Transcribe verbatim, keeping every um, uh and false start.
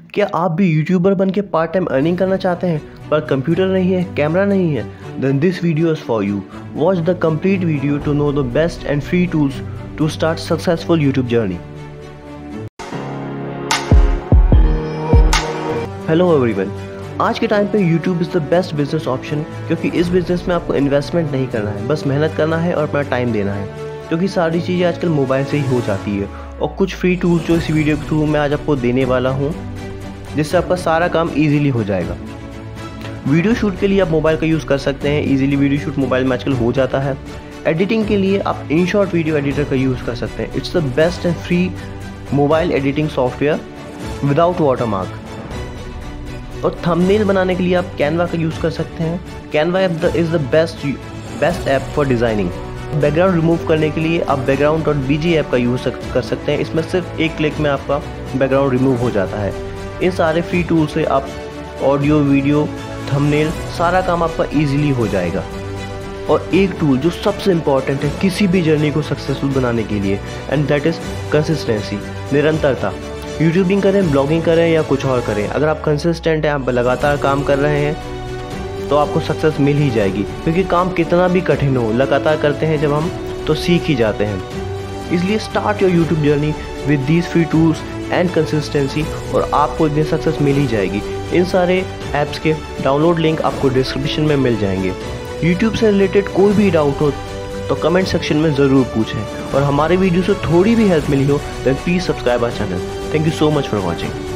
क्या आप भी यूट्यूबर बन के पार्ट टाइम अर्निंग करना चाहते हैं पर कंप्यूटर नहीं है, कैमरा नहीं है? Then this video is for you. Watch the complete video to know the best and free tools to start successful YouTube journey. Hello everyone, आज के टाइम पे YouTube is the best business option, क्योंकि इस business में आपको investment नहीं करना है, बस मेहनत करना है और अपना टाइम देना है, क्योंकि सारी चीज़ें आजकल मोबाइल से ही हो जाती है। और कुछ फ्री टूल्स जो इस वीडियो के थ्रू मैं आज आपको देने वाला हूँ, जिससे आपका सारा काम ईजिली हो जाएगा। वीडियो शूट के लिए आप मोबाइल का यूज़ कर सकते हैं, ईजिली वीडियो शूट मोबाइल में आजकल हो जाता है। एडिटिंग के लिए आप InShot वीडियो एडिटर का यूज़ कर सकते हैं। It's the best and free mobile editing software without watermark. और थंबनेल बनाने के लिए आप कैनवा का यूज़ कर सकते हैं। Canva app is the best best app for designing. Background remove करने के लिए आप बैकग्राउंड डॉट बीजी ऐप का यूज़ कर सकते हैं। इसमें सिर्फ एक क्लिक में आपका बैकग्राउंड रिमूव हो जाता है। इन सारे फ्री टूल से आप ऑडियो, वीडियो, थंबनेल सारा काम आपका ईजिली हो जाएगा। और एक टूल जो सबसे इम्पॉर्टेंट है किसी भी जर्नी को सक्सेसफुल बनाने के लिए, एंड दैट इज़ कंसिस्टेंसी, निरंतरता। यूट्यूबिंग करें, ब्लॉगिंग करें या कुछ और करें, अगर आप कंसिस्टेंट हैं, आप लगातार काम कर रहे हैं, तो आपको सक्सेस मिल ही जाएगी। क्योंकि काम कितना भी कठिन हो, लगातार करते हैं जब हम, तो सीख ही जाते हैं। इसलिए start your YouTube journey with these free tools and consistency, और आपको एक दिन सक्सेस मिल ही जाएगी। इन सारे ऐप्स के डाउनलोड लिंक आपको डिस्क्रिप्शन में मिल जाएंगे। यूट्यूब से रिलेटेड कोई भी डाउट हो तो कमेंट सेक्शन में ज़रूर पूछें, और हमारे वीडियो से थोड़ी भी हेल्प मिली हो then please subscribe our channel. Thank you so much for watching.